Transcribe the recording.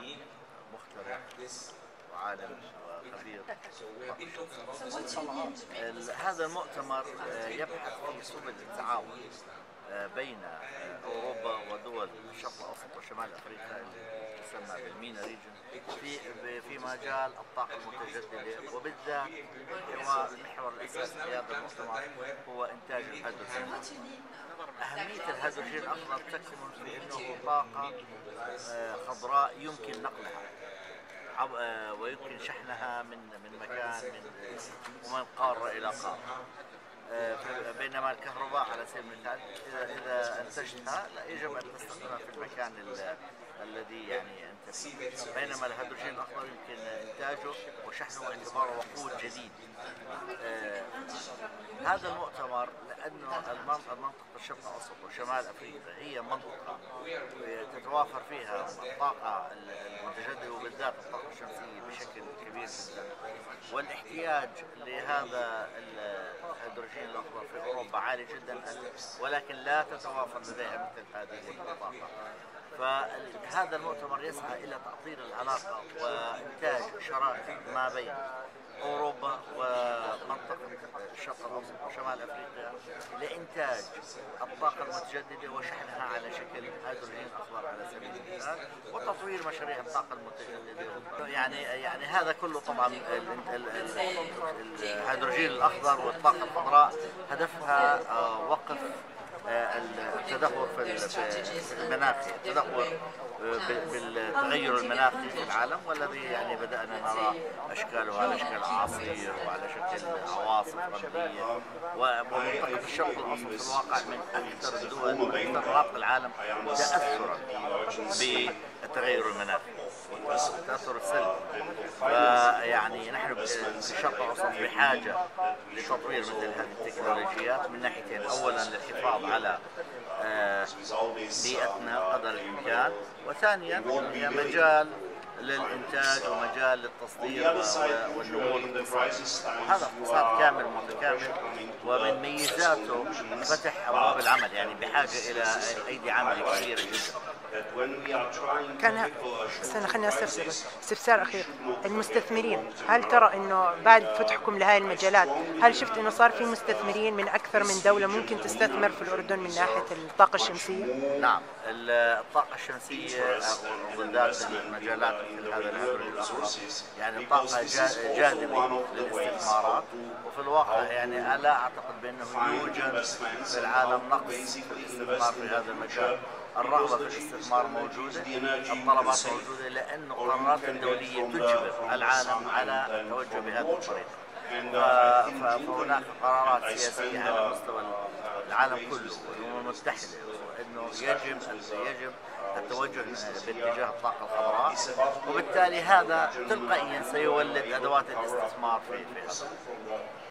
مخترع وعالم وخبير. هذا المؤتمر يبحث في سبل التعاون بين أوروبا ودول الشرق الأوسط وشمال أفريقيا اللي تسمى بالمينا ريجن في مجال الطاقة المتجددة، وبالذات المحور الأساسي في هذا المؤتمر هو إنتاج الهيدروجين. أهمية الهيدروجين الأخضر تكمن في أنه طاقة خضراء يمكن نقلها ويمكن شحنها من مكان ومن قارة إلى قارة. بينما الكهرباء على سبيل المثال إذا أنتجتها لا يجب أن تستخدمها في المكان الذي يعني أنت فيه، بينما الهيدروجين الأخضر يمكن إنتاجه وشحنه باعتباره وقود جديد. هذا المؤتمر لأنه منطقة الشرق الأوسط وشمال أفريقيا هي منطقة تتوافر فيها الطاقة المتجددة وبالذات الطاقة الشمسية بشكل كبير جدا، والاحتياج لهذا الهيدروجين الأخضر في أوروبا عالي جدا، ولكن لا تتوافر لديها مثل هذه الطاقة. فهذا المؤتمر يسعى إلى تعطيل العلاقة وإنتاج شراكة ما بين أوروبا ومنطقة الشرق الأوسط وشمال أفريقيا لإنتاج الطاقة المتجددة وشحنها على شكل هيدروجين أخضر على سبيل المثال، وتطوير مشاريع الطاقة المتجددة. يعني هذا كله طبعا الهيدروجين الأخضر والطاقة الخضراء هدفها وقف التدهور في المناخ، التدهور بالتغير المناخي في العالم، والذي يعني بدأنا نرى أشكاله على شكل أعاصير وعلى شكل عواصف رملية. ومنطقة الشرق الأوسط في الواقع من أكثر الدول وأكثر مناطق العالم تأثرا بالتغير المناخي والتأثر السلبي. فيعني نحن في الشرق الأوسط بحاجة لتطوير مثل هذه التكنولوجيات من ناحيتين: أولا للحفاظ على بيئتنا قدر الإمكان، وثانيا هي مجال للإنتاج ومجال للتصدير والنمو الاقتصادي. هذا اقتصاد كامل متكامل، ومن ميزاته فتح أبواب العمل، يعني بحاجة إلى أيدي عاملة كبيرة جدا. كان خليني استفسار أخير: المستثمرين، هل ترى إنه بعد فتحكم لهذه المجالات هل شفت إنه صار في مستثمرين من أكثر من دولة ممكن تستثمر في الأردن من ناحية الطاقة الشمسية؟ نعم، الطاقة الشمسية وبالذات المجالات مثل هذا الهيدروجين الأخضر يعني طاقة جاذبة للاستثمارات، وفي الواقع يعني لا أعتقد بأنه يوجد في العالم نقص في الاستثمار في هذا المجال. الرغبة في الاستثمار موجودة، الطلبات موجودة، لأن القرارات الدولية تجبر العالم على التوجه بهذه الطريقة. فهناك قرارات سياسية على مستوى العالم كله والأمم المتحدة أنه يجب التوجه باتجاه الطاقة الخضراء، وبالتالي هذا تلقائيا سيولد أدوات الاستثمار في هذا.